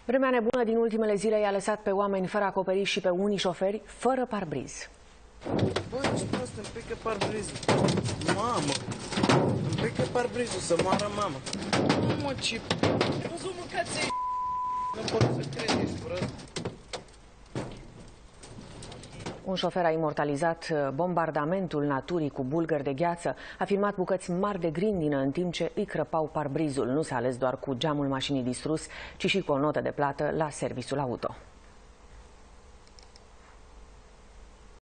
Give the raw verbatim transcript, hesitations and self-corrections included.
Vremea nebună din ultimele zile i-a lăsat pe oameni fără acoperiș și pe unii șoferi fără parbriz. Bă, ești prost, îmi pică parbrizul. Mamă, îmi pică parbrizul, să moară mama. Mamă, ce... Ai văzut, mâncați-i? Nu pot să cred, ești prost. Un șofer a imortalizat bombardamentul naturii cu bulgări de gheață, a filmat bucăți mari de grindină în timp ce îi crăpau parbrizul. Nu s-a ales doar cu geamul mașinii distrus, ci și cu o notă de plată la serviciul auto.